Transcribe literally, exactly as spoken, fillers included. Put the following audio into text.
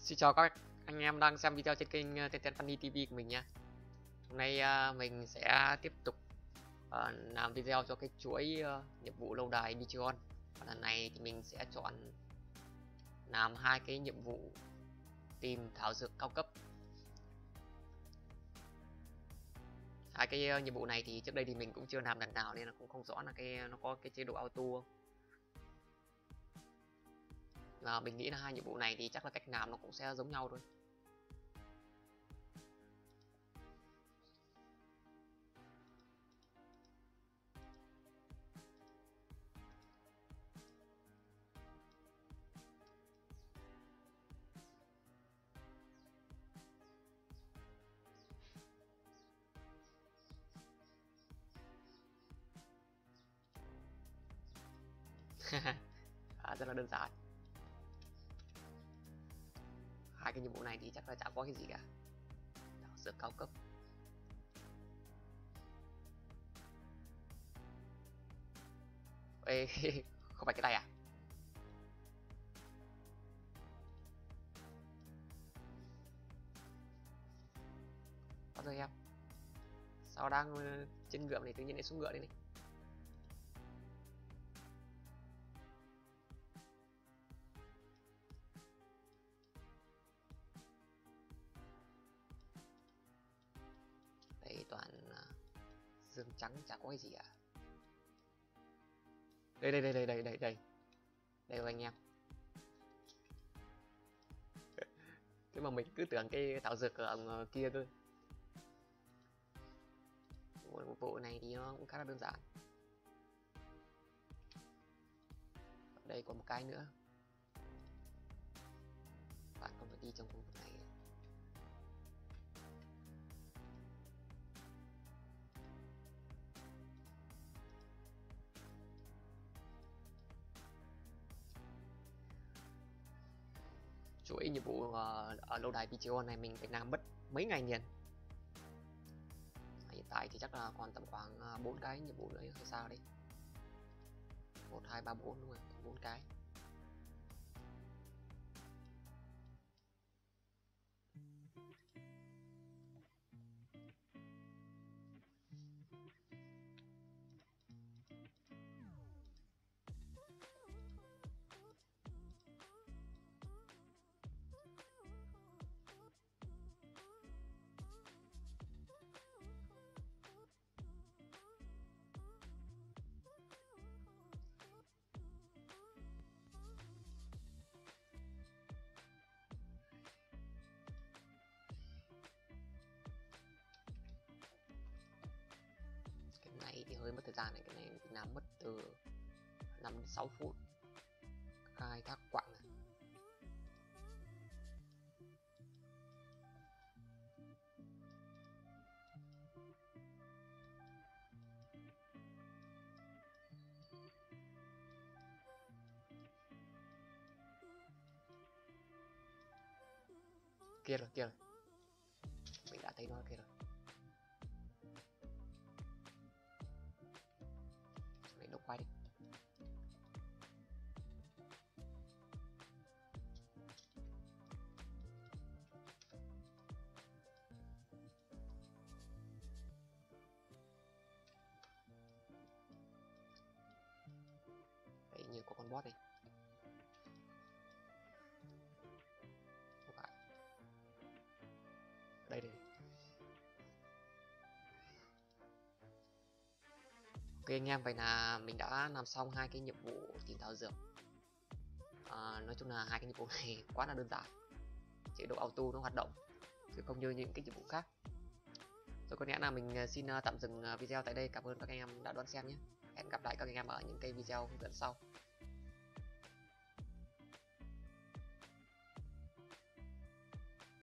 Xin chào các anh em đang xem video trên kênh uh, Ten Ten Funny ti vi của mình nha. Hôm nay uh, mình sẽ tiếp tục uh, làm video cho cái chuỗi uh, nhiệm vụ lâu đài Bichon. Và lần này thì mình sẽ chọn làm hai cái nhiệm vụ tìm thảo dược cao cấp. Hai cái uh, nhiệm vụ này thì trước đây thì mình cũng chưa làm lần nào nên là cũng không rõ là cái nó có cái chế độ auto không. Và mình nghĩ là hai nhiệm vụ này thì chắc là cách làm nó cũng sẽ giống nhau thôi. À, rất là đơn giản. Hai cái nhiệm vụ này thì chắc là chẳng có cái gì cả. Thảo dược cao cấp. Ê, không phải cái này à? Bao giờ em? Sao đang trên ngựa này tự nhiên lại xuống ngựa đây này? Đây toàn dương trắng chả có cái gì cả. Đây đây đây đây đây đây đây. Đây rồi anh em. Thế mà mình cứ tưởng cái thảo dược ở ông kia cơ. Một bộ này thì nó cũng khá là đơn giản. Ở đây còn một cái nữa. Bạn không phải đi trong khu vực này. Chuỗi nhiệm vụ uh, ở lâu đài Bichon này mình phải làm mất mấy ngày liền. Hiện tại thì chắc là còn tầm khoảng bốn cái nhiệm vụ nữa hay sao đấy. Một, hai, ba, bốn đúng rồi, bốn cái. Này thì hơi mất thời gian này, cái này mình làm mất từ năm đến sáu phút. Khai thác quặng này. Kia rồi, kia rồi. Mình đã thấy nó kia rồi. Quay đi. Đấy, như có con boss này. Không phải. Đây đây. Ok anh em, vậy là mình đã làm xong hai cái nhiệm vụ tìm thảo dược. À, nói chung là hai cái nhiệm vụ này quá là đơn giản, chế độ auto nó hoạt động chứ không như những cái nhiệm vụ khác. Rồi có lẽ là mình xin tạm dừng video tại đây. Cảm ơn các anh em đã đón xem nhé. Hẹn gặp lại các anh em ở những cái video hướng dẫn sau.